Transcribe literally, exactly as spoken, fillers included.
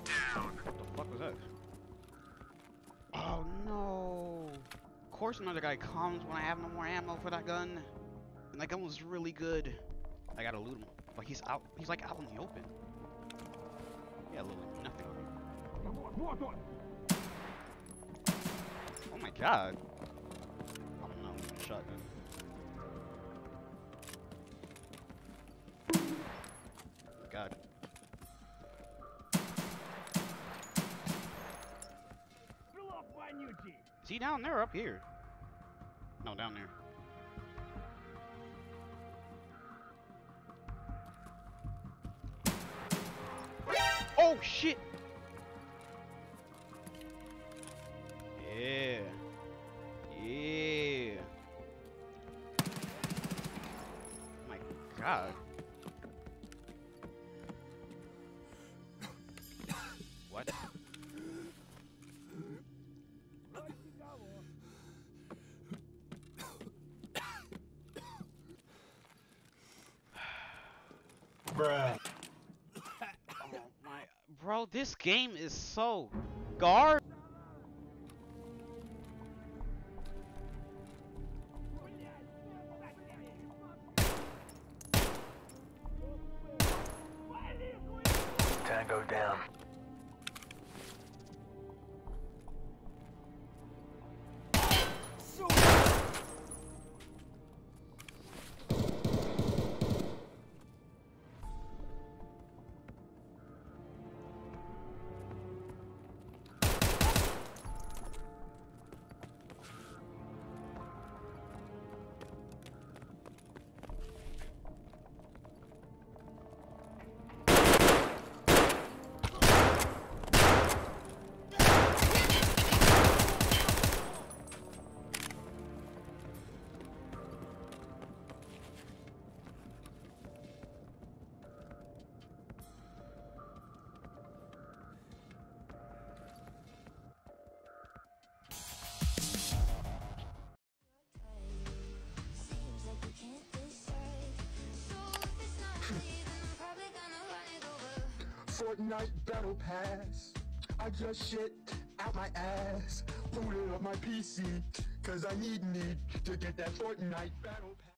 What the fuck was that? Oh no! Of course another guy comes when I have no more ammo for that gun. And that gun was really good. I gotta loot him. Like he's out. He's like out in the open. Yeah, literally nothing on him. Oh my god. Oh no, shotgun. Oh my god. Is he down there or up here? No, down there. Oh shit! Yeah. Yeah. Oh my god. What? Bruh. Oh my, bro, this game is so garbage. Tango down. Fortnite Battle Pass. I just shit out my ass. Booted up my P C, cause I need need to get that Fortnite Battle Pass.